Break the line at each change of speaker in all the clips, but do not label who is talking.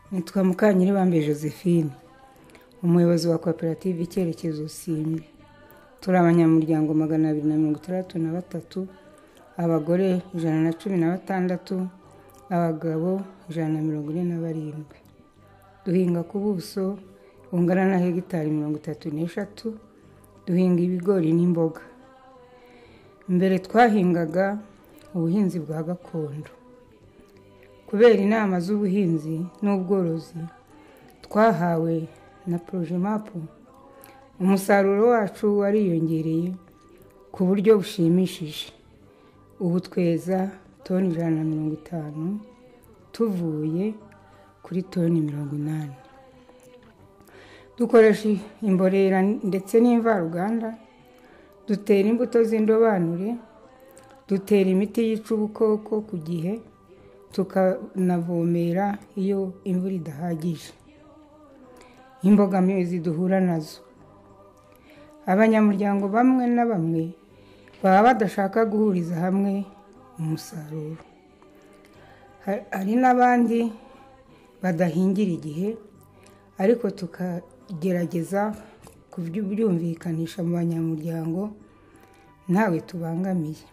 Nitwa Mukanyiribambe Josephine, umuyobozi wa koperative Icyerekezo Simbi. Turi abanyamuryango 263, abagore 116, abagabo 147. Duhinga ku buso bungana na hegitari 33, duhinga ibigori n'imboga. Mbere twahingaga ubuhinzi bwa gakondo. Kubera inama z'ubuhinzi n'ubworozi twahawe na Projet-MAP, umusaruro wacu wariyongereye ku buryo bushimishije. Ubu tweza toni 150 tuvuye kuri toni 80. Dukoresha imborera ndetse n'imvaruganda, dutera imbuto z'indobanure, dutera imiti yica ubukoko ku gihe, tukanavomera iyo imvura idahagije. Imbogamizi duhura nazo: abanyamuryango bamwe na bamwe baba badashaka guhuriza hamwe umusaruro. Hari n'abandi badahingira igihe, ariko tukagerageza kubyumvikanisha mu banyamuryango ntawe tubangamiye.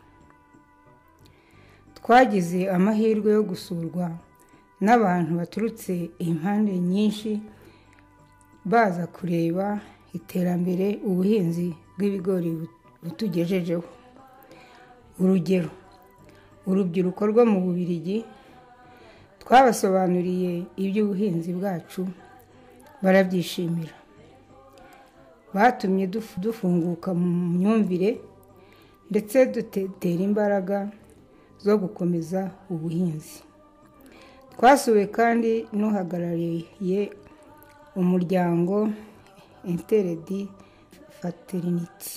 Twagize amahirwe yo gusurwa n'abantu baturutse impande nyinshi baza kureba iterambere ubuhinzi bw'ibigori butugejejeho. Urugero, urubyiruko rwo mu Bubiligi twabasobanuriye iby'ubuhinzi bwacu, barabyishimira. Batumye dufunguka mu myumvire ndetse dutera imbaraga zo gukomeza ubuhinzi. Twasuwe kandi n'uhagarariye umuryango Interedi Fraternity,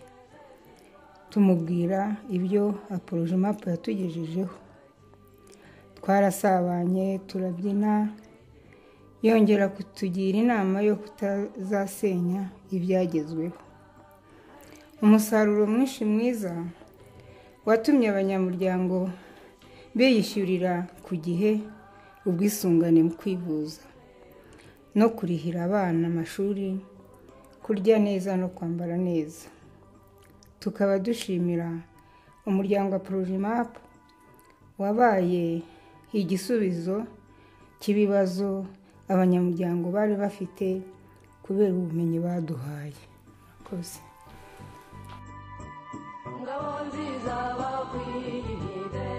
tumubwira ibyo Projet-MAP yatugejejeho. Twarasabanye, turabyina, yongera kutugira inama yo kutazasenya ibyagezweho. Umusaruro mwinshi mwiza watumye abanyamuryango biyishyurira ku gihe ubwisungane mu kwivuza no kurihira abana amashuri, kurya neza no kwambara neza. Tukaba dushimira umuryango wa Projet-MAP wabaye igisubizo cy'ibibazo abanyamuryango bari bafite kubera ubumenyi baduhaye. Murakoze.
Ngabo nziza bakwiriye